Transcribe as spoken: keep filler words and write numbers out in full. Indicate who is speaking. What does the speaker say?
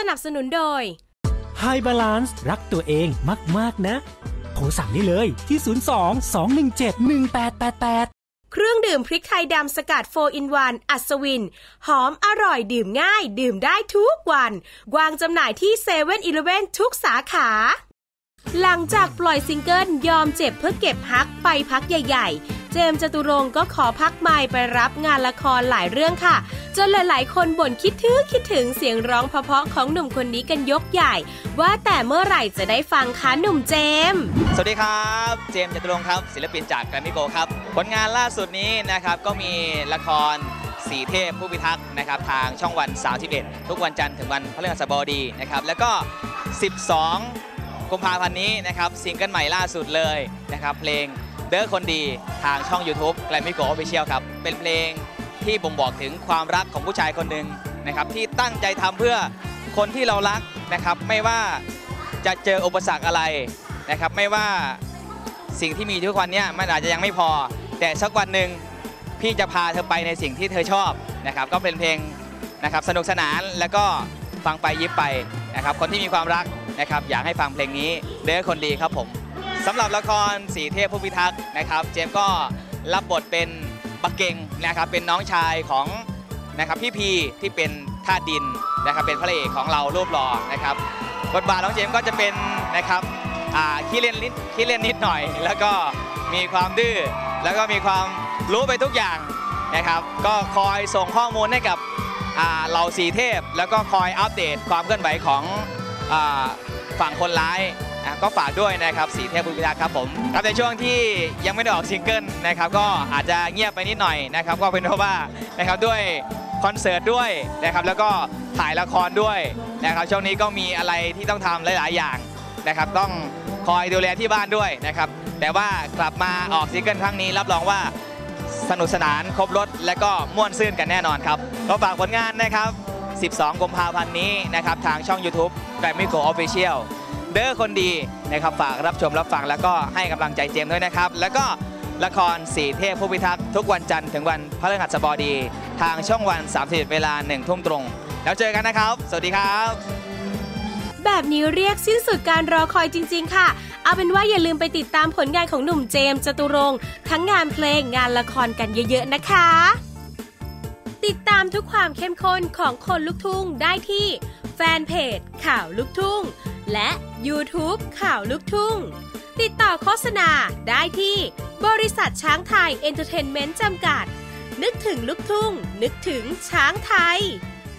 Speaker 1: นับสนุนโดย
Speaker 2: High Balance รักตัวเองมากๆนะโทรสั่งได้เลยที่ศูนย์ สอง สอง หนึ่ง เจ็ด หนึ่ง แปด แปด แปด
Speaker 1: เครื่องดื่มพริกไทยดำสกัดโฟร์ อิน วัน อัศวินหอมอร่อยดื่มง่ายดื่มได้ทุกวันวางจำหน่ายที่เซเว่นอีเลฟเว่นทุกสาขาหลังจากปล่อยซิงเกิลยอมเจ็บเพื่อเก็บฮักไปพักใหญ่ๆเจมส์จตุรงค์ก็ขอพักใหม่ไปรับงานละครหลายเรื่องค่ะจนหลายๆคนบ่นคิดถึงคิดถึงเสียงร้องเพราะๆของหนุ่มคนนี้กันยกใหญ่ว่าแต่เมื่อไหร่จะได้ฟังคะหนุ่มเจมส์
Speaker 3: สวัสดีครับเจมส์จตุรงค์ครับศิลปินจากแกรมมี่โกลด์ครับผลงานล่าสุดนี้นะครับก็มีละครสีเทพผู้พิทักษ์นะครับทางช่องวันสามสิบเอ็ดทุกวันจันทร์ถึงวันพฤหัสบดีนะครับแล้วก็สิบสองกุมภาพันธ์นี้นะครับซิงเกิลใหม่ล่าสุดเลยนะครับเพลงเด้อคนดีทางช่อง YouTube แกรมมี่โกลด์ Official ครับเป็นเพลงที่บ่งบอกถึงความรักของผู้ชายคนหนึ่งนะครับที่ตั้งใจทำเพื่อคนที่เรารักนะครับไม่ว่าจะเจออุปสรรคอะไรนะครับไม่ว่าสิ่งที่มีทุกวันนี้มันอาจจะยังไม่พอแต่สักวันหนึ่งพี่จะพาเธอไปในสิ่งที่เธอชอบนะครับก็เป็นเพลงนะครับสนุกสนานแล้วก็ฟังไปยิ้มไปนะครับคนที่มีความรักนะครับอยากให้ฟังเพลงนี้เด้อคนดีครับผมสำหรับละครสีเทพผู้พิทักษ์นะครับเจมส์ก็รับบทเป็นบักเก่งนะครับเป็นน้องชายของนะครับพี่พีที่เป็นธาตุดินนะครับเป็นพระเอกของเรารูปหล่อนะครับบทบาทน้องเจมส์ก็จะเป็นนะครับอ่าขี้เล่นนิดขี้เล่นนิดหน่อยแล้วก็มีความดื้อแล้วก็มีความรู้ไปทุกอย่างนะครับก็คอยส่งข้อมูลให้กับอ่าเหล่าสีเทพแล้วก็คอยอัปเดตความเคลื่อนไหวของอ่าฝั่งคนร้ายก็ฝากด้วยนะครับสีเทพผู้พิทักษ์ครับผมครับในช่วงที่ยังไม่ได้ออกซิงเกิลนะครับก็อาจจะเงียบไปนิดหน่อยนะครับก็เป็นเพราะว่านะครับด้วยคอนเสิร์ตด้วยนะครับแล้วก็ถ่ายละครด้วยนะครับช่วงนี้ก็มีอะไรที่ต้องทำหลายๆอย่างนะครับต้องคอยดูแลที่บ้านด้วยนะครับแต่ว่ากลับมาออกซิงเกิลครั้งนี้รับรองว่าสนุกสนานครบรถและก็ม่วนซื่นกันแน่นอนครับก็ฝากผลงานนะครับสิบสองกุมภาพันธ์นี้นะครับทางช่อง YouTube แกรมมี่โกลด์ Officialเด้อคนดีนะครับฝากรับชมรับฟังแล้วก็ให้กำลังใจเจมส์ด้วยนะครับแล้วก็ละครสีเทพผู้พิทักษ์ทุกวันจันทร์ถึงวันพฤหัสบดีทางช่องวันสามสิบเวลาหนึ่งทุ่มตรงแล้วเจอกันนะครับสวัสดีครับ
Speaker 1: แบบนี้เรียกสิ้นสุดการรอคอยจริงๆค่ะเอาเป็นว่าอย่าลืมไปติดตามผลงานของหนุ่มเจมส์จตุรงค์ทั้งงานเพลงงานละครกันเยอะๆนะคะติดตามทุกความเข้มข้นของคนลุกทุ่งได้ที่แฟนเพจข่าวลุกทุ่งและ YouTube ข่าวลุกทุ่งติดต่อโฆษณาได้ที่บริษัทช้างไทยเอนเตอร์เทนเมนต์จำกัดนึกถึงลุกทุ่งนึกถึงช้างไทย